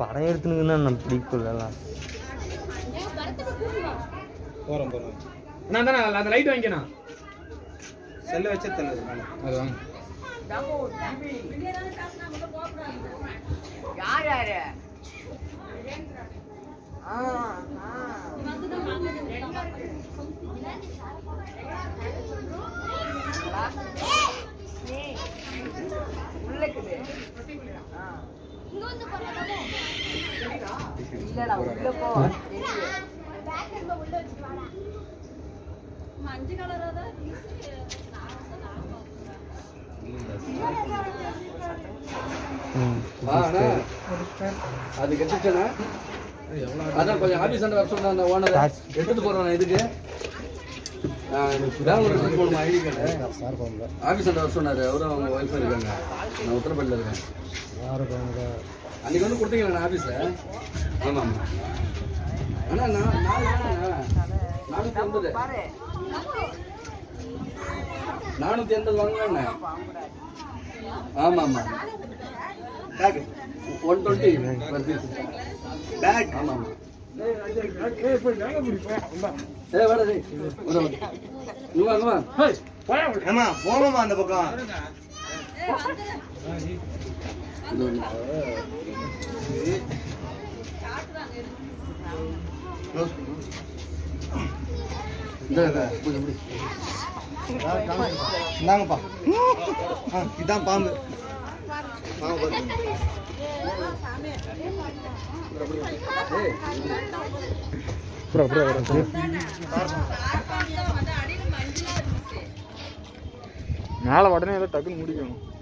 படம் எடுத்துனுக்குன்னா நம்ம பிடிக்கல போறோம் நான் தானே அந்த லைட் வாங்கிக்கணா செல்ல வச்சே தெரியல மேல அது வாங்க யார் யாரு இல்லடா உள்ள போ மஞ்சள் கலரா தான் அது கெட்டுச்சேனா அதான் கொஞ்சம் ஆபீஸ் வர சொன்ன அந்த ஓனர் எடுத்துட்டு போறேன் இதுக்கு போகணும் ஐடி கார்டு ஆபீஸ் வர சொன்னாரு அவரும் அவங்க ஒய்ஃப் இருக்காங்க நான் உத்தரப்பள்ளியில் இருக்கேன் அன்னைக்கு வந்து கொடுத்தீங்களா நான் ஆபீஸ்ல ஆமா ஆமா அண்ணா நான் 480 480 வாங்கலாண்ணே ஆமா ஆமா பேக் 120 per piece பேக் ஆமா ஆமா வாடா டேய் வா ஹேய் ஏமா போணுமா அந்த பக்கம் இந்தாங்கப்பா இதான் பாம்பு மேலே உடனே ஏதோ டக்குன்னு முடிக்கணும்